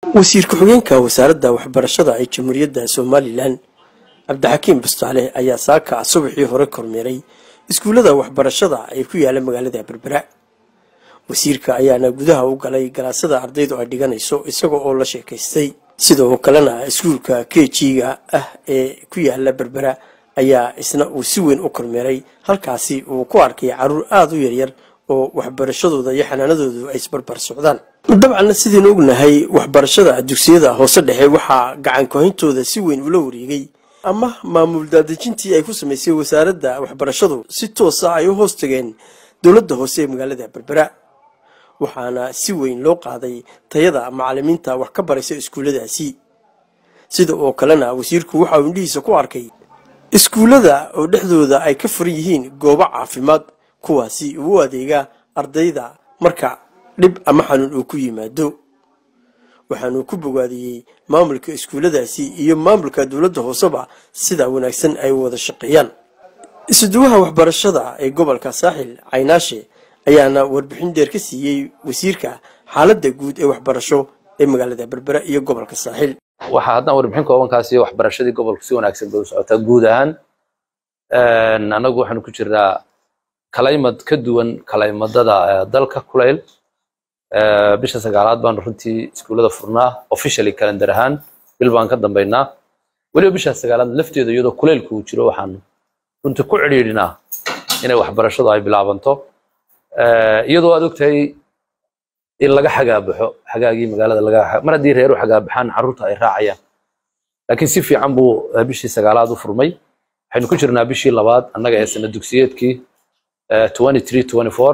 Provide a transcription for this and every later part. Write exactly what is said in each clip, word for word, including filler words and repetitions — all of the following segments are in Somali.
wasiir ku-xigeenka wasaaradda waxbarashada ee jamhuuriyadda Soomaaliland Cabdixakiin Bustaale ayaa saaka subaxii hore kormeeray iskuulada waxbarashada ee ku yaala magaalada Berbera. wasiirka ayaana gudaha u galay galaasada ardaydu ay dhiganayso isagoo oo la sheekaystay. sidoo kalena iskuulka K G-ga ah ee ku yaala Berbera ayaa isna uu si weyn u kormeeray, halkaasi uu ku arkay caruur aad u yaryar oo waxbarashadooda iyo xanaanadoodu ay isbarbar socdaan. dabcan sidii ognahay waxbarashada dugsiyada hoose dhexe waxa gacan ku hayntooda si weyn ula wareegay ama maamul daadejintii ay ku sameysay wasaaradda waxbarashadu si toos ah ay u hoos tageen dawladda hoose ee magaalada Berbera, waxaana si weyn loo qaaday tayada macallimiinta wax ka baraysa iskuuladaasi. sidoo kalena wasiirku waxa uu indhihiisa ku arkay iskuulada oo dhexdooda ay ka furan yihiin goobo caafimaad kuwaasi u adeega ardayda marka dib ama xanuun uu ku yimaado. waxaanu ku bogaadiyay maamulka iskuuladaasi iyo maamulka dawladda hooseba sida wanaagsan ay wada shaqeeyaan. isuduwaha waxbarashada ee gobolka Saaxil Caynaashe ayaana warbixin dheer ka siiyay wasiirka xaaladda guud ee waxbarasho ee magaalada Berbera iyo gobolka Saaxil. waxa hadda warbixin kooban ka siiyay waxbarashadii gobolka si wanaagsan bay u socotaa guud ahaan. een anagu waxaan ku jirnaa kalaymad ka duwan kalaymadada dalka kuleyl. ee bisha sagaalaad baan runtii iskuulada furnaa officially calendar ahaan bil baan ka dambeynaa. waliba bisha sagaalaad lafteedu iyadoo kuleylku uu jiro waxaan runtii ku ciriirinaa inay waxbarashadu ay bilaabanto. ee iyadoo aad ogtahay in laga xagaabaxo xagaagii magaalada laga mar hadii reeru xagaabaxaan caruurta ay raacayaan, laakiin si fiican buu bishii sagaalaad u furmay. waxaynu ku jirnaa bishii labaad annaga ee sanad dugsiyeedkii twenty-three twenty-four.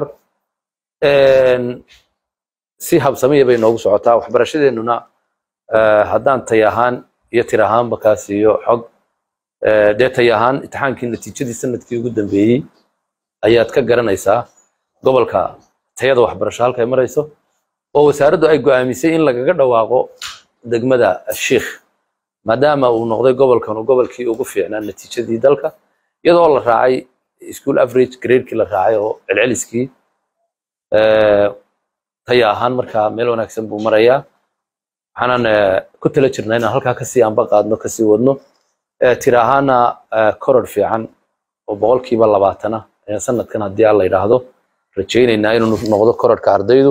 een si habsamiye bay noogu socotaa waxbarashadeennuna. haddaan tay ahaan iyo tir ahaanba kaas iyo xog dee tay ahaan imtixaankii natiijadii sanadkii ugu dambeeyey ayaad ka garanaysaa gobolka tayada waxbarasho halka ay marayso, oo wasaaraddu ay go'aamisay in lagaga dhawaaqo degmada Sheekh maadaama uu noqday gobolkan uu gobolkii ugu fiicnaa natiijadii dalka, iyadoo la raacay school average grade-kii la raacay oo celceliskii. ee taya ahaan markaa meel wanaagsan buu marayaa. waxaanan ku tala jirnaa inaan halkaa kasii anba qaadno kasii wadno. tir ahaana koror fiican oo boqolkiiba labaatan ah sanadkan haddii aan la yidhaahdo rajaynaynaa inuu noqdo kororka ardaydu.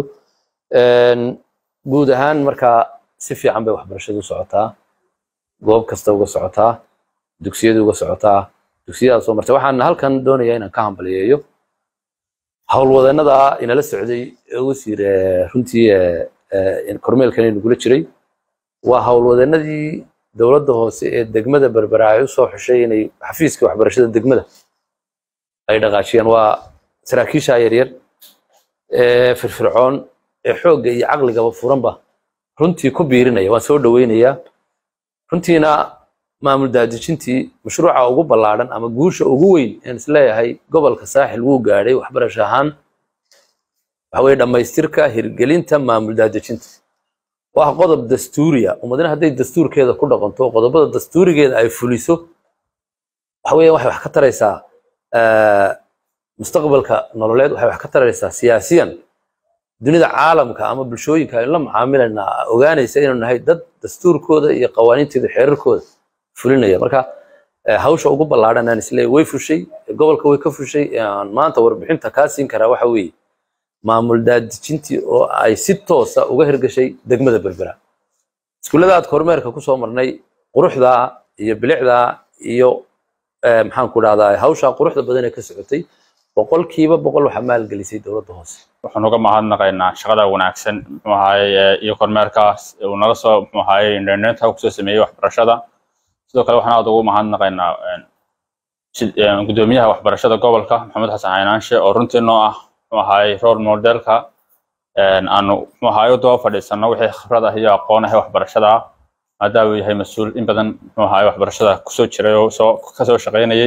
guud ahaan markaa si fiican bay waxbarashadu u socotaa, goob kasta uga socotaa, dugsiyadu uga socotaa, dugsiyada soo martay. waxaan halkan doonayaa inaan ka hambaliyeeyo howlwadeenada inala socday wasiir runtii kormeelkan inuu gula jiray. waa howlwadeenadii dawladda hoose ee degmada Berbera ay u soo xushay inay xafiiska waxbarashada degmada ay dhaqaajiyaan. waa saraakiisha yaryar ee firfircoon ee xoogga iyo caqligaba furanba runtii ku biirinaya. waan soo dhaweynayaa runtiina maamul daadejintii mashruuca ugu ballaaran ama guusha ugu weyn ee isleeyahay gobolka Saaxil wuu gaadhay waxbarasho ahaan waxa weeye dhamaystirka hirgelinta maamul daadejinta. waa qodob dastuuriya ummadna hadday dastuurkeeda ku dhaqanto qodobada dastuurigeeda ay fuliso waxa weeye waxay wax ka taraysaa ee mustaqbalka nololeed, waxay wax ka taraysaa siyaasiyan dunida caalamka ama bulshooyinka ay la macaamilayna ogaanaysa inuu nahay dad dastuurkooda iyo qawaaniintooda xeerarkooda fulinaya. marka hawsha ugu ballaaran aan isleeyahay way fushay, gobolka way ka fushay. aan maanta warbixinta ka siin karaa waxa weeye maamul daadejintii oo ay si toos ah uga hirgashay degmada Berbera. iskuulada aad kormeerka ku soo marnay quruxda iyo bilicda iyo maxaan ku raahdaa hawsha quruxda badan ee ka socotay boqolkiiba boqol waxa maalgelisay dawladda hoose. waxaan uga mahadnaqaynaa shaqada wanaagsan muxuu ahaay iyo kormeerkaas uu naga soo muxuu ahaay internetka ku soo sameeyay waxbarashada. sidoo kale waxaan aad ugu mahadnaqaynaa gudoomiyaha waxbarashada gobolka Maxamed Xasan Caynaashe oo runtii noo ah muxuu ahaay role modelka aanu muxuu ahaay u daba fadhiisano wixii khibrad ah iyo aqoon ah waxbarashada maadaama uu yahay mas'uul in badan muxuu ahaay waxbarashada ku soo jiray oo soo ka soo shaqeynayay.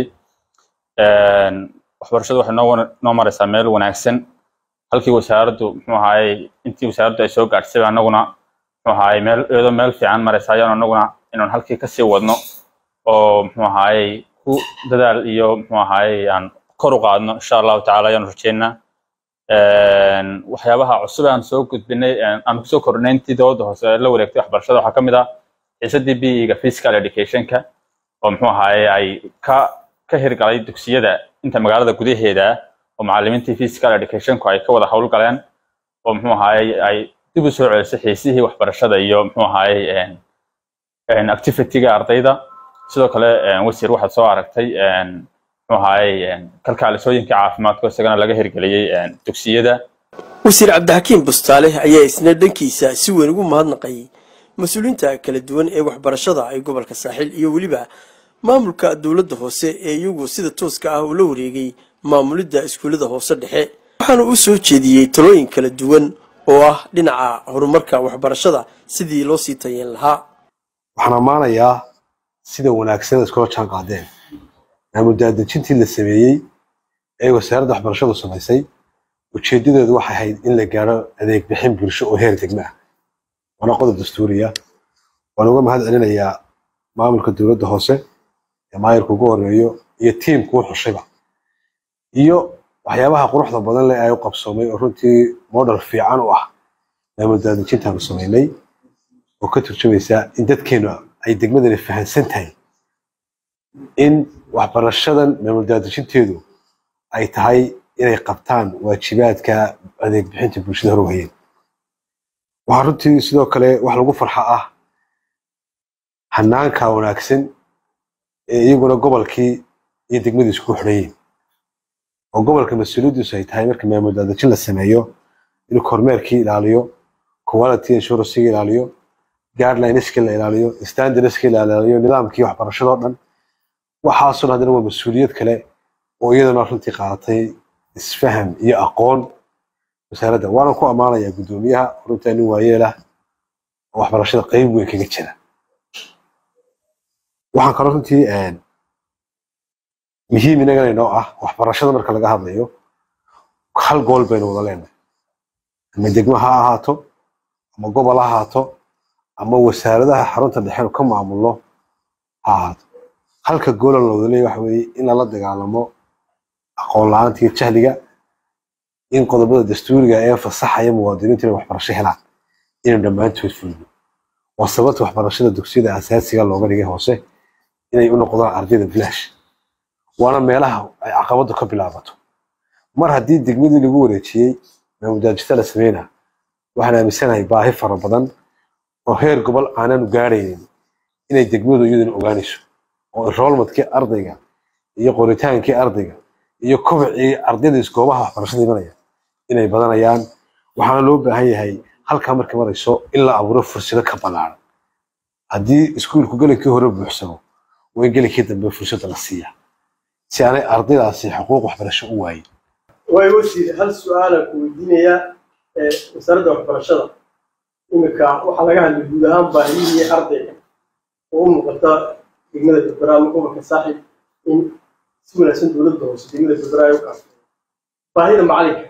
waxbarashadu waxay noo noo maraysaa meel wanaagsan. halkii wasaaraddu muxuu ahaay intii wasaaraddu ay soo gaartay anaguna muxuu ahaay meel iyadoo meel fiican maraysaa ayaan anaguna inaan halkii ka sii wadno oo muxuu ahaay ku dadaal iyo muxuu ahaay aan kor u qaadno insha Allah ta'ala ayaan rajeynaa. waxyaabaha cusub aan soo gudbinay aan ku soo kordhinay intii dowladda hoose la wareegtay waxbarashada waxaa ka mid ah xiisadii B E-ga physical education-ka oo muxuu ahaayey ay ka ka hirgalay dugsiyada inta magaalada gudaheeda oo macallimiintii physical education-ku ay ka wada hawl galeen oo muxuu ahaayey ay dib u soo celisay xiisihii waxbarashada iyo muxuu ahaayey activity-ga ardayda sidoo kale wasiir waxaad soo aragtay muxuu ahaayey kalkaalisooyinka caafimaadka isagana laga hirgeliyey dugsiyada. wasiir cabdixakiim bustaale ayaa isna dhankiisa si weyn ugu mahadnaqay mas-uuliyiinta kala duwan ee waxbarashada ay gobolka saaxil iyo weliba maamulka dowladda hoose ee iyagu sida tooska ah ula wareegay maamulidda iskuullada hoose dhexe waxaana uu soo jeediyey talooyin kala duwan oo ah dhinaca horumarka waxbarashada sidii loo sii tayeen lahaa. waxaan ammaanayaa sida wanaagsan iskula jaan qaadeen maamul daadejintii la sameeyey ee wasaaradda waxbarashadu samaysay ujeedadeedu waxay ahayd in la gaaro adeeg bixin bulsho oo heer degmo ah waana qodob dastuuriya waan uga mahad celinayaa maamulka dowladda hoose ee maayirka ugu horeeyo iyo tiimku u xushayba iyo waxyaabaha quruxda badan leh ay u qabsoomay oo runtii model fiican u ah maamul daadejintaanu samaynay oo ka turjumaysa in dadkeenu ay degmadani fahansan tahay in waxbarashadan maamul daadejinteedu ay tahay inay qabtaan waajibaadka adeeg bixinta bulshada hor u hayeen. waxaa runtii sidoo kale wax lagu farxa ah hanaanka wanaagsan ee iyaguna gobolkii iyo degmadii isku xidhayeen oo gobolka mas-uuliyaddiisu ay tahay marka maamul daadejin la sameeyo inuu kormeerkii ilaaliyo quality assurance-ga ilaaliyo guidelines-ka la ilaaliyo standards-ka la ilaaliyo nidaamkii waxbarashada oo dhan waxaasoo haddana waa mas-uuliyad kale oo iyadana runtii qaadatay isfaham iyo aqoon wasaaradda waana ku ammaanayaa guddoomiyaha runtii nin waayeelah oo waxbarashada qayb weyn kaga jira. waxaan kaloo runtii muhiim inagana inoo ah waxbarashada marka laga hadlayo hal gool baynu wada leenahay ama degmo ha ahaato ama gobol ha ahaato ama wasaaradaha xarunta dhexe ka maamulno ha ahaato halka gool la wada leeyahay waxa weeye in la dagaalamo aqoon la'aanta iyo jahliga in qodobada dastuuriga ee fasaxaya muwaadiniinta inay waxbarasho helaan inay dhammaantood fulino waa sababta waxbarashada dugsiyada asaasiga looga dhigay hoose inay u noqdaan ardayda bilaash waana meelaha ay caqabadu ka bilaabato mar haddii degmadii lagu wareejiyey maamul daadejinta la sameynaa waxaan aaminsanahay baahi fara badan oo heer gobol aananu gaaraynin inay degmadu iyaduna ogaanayso oo enrollmentkii ardayga iyo qoritaankii ardayga iyo kobcii ardayda isgoobaha waxbarashada imanaya inay badanayaan waxaana loo baahan yahay halkaa markay marayso in la abuuro fursado ka ballaaran haddii iskuulku gelinkii hore buuxsamo waa in gelinkii dambe fursadda la siiyaa si aanay ardaydaasi xuquuq waxbarasho u waayin. way wasiir hal su'aalaan ku weydiinayaa wasaaradda waxbarashada iminka waxaa laga hadlay guud ahaan baahiyihii ardayga oo u muuqata degmada berbera ama gobolka saaxib in si wanaagsan dowladda hoose degmada berbera ay u kaafto baahida macalinka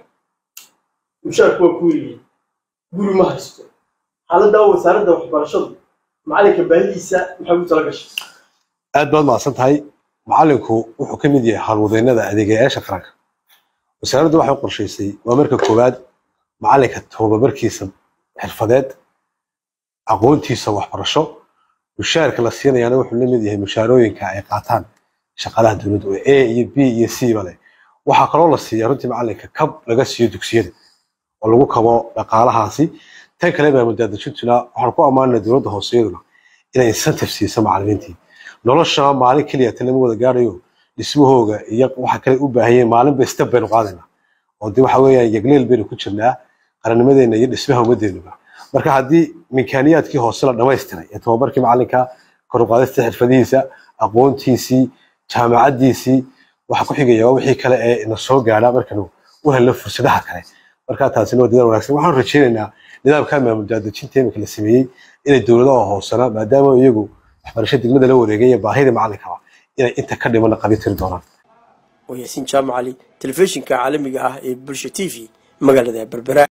mushaarku waa ku yiri guri ma haysto xaaladda wasaaradda waxbarashadu macalinka baahidiisa maxay u tala gashay. aad baad mahadsan tahay macalinku wuxuu ka mid yahay hawlwadeennada adeegayaasha qaranka wasaaraddu waxay u qorshaysay waa marka koowaad macalinka tababarkiisa xirfadeed aqoontiisa waxbarasho mushaarka la siinayaana wuxuu la mid yahay mushaarooyinka ay qaataan shaqaalaha dowladda oo A iyo B iyo C ba leh waxaa kaloo la siiyaa runtii macalinka kab laga siiyo dugsiyada oo lagu kabo dhaqaalahaasi tan kale maamul daadejintuna waxaan ku ammaanay dowladda hooseeduna inay incentive siiso macallimiintii nolosha maalin kaliya tan lama wada gaarayo dhismahooga iyo waxa kale u baahayeen maalinba step baynu qaadaynaa oo dee waxa weeyaan yagleel baynu ku jirnaa qarannimadeena iyo dhismaha ummadeenuba marka haddii mikaaniyaadkii hoose la dhamaystiray ee tababarkii macalinka kor u qaadista xirfadihiisa aqoontiisii jaamacaddiisii waxa ku xigaya waa wixii kale ee ina soo gaadha markanu u helno fursadaha kale marka taasina waa dadaal wanaagsan waxaan rajaynaynaa nidaamka maamul daadejinta imika la sameeyey inay dowladaha hoosena maadaama iyagu waxbarasho degmada la wareegay iyo baahida macalinkaba inay inta ka dhimana qabi tiri doonaan. وياسين جامع علي تلفزيون كعالمي اه برشا تيفي مقالة بربراء.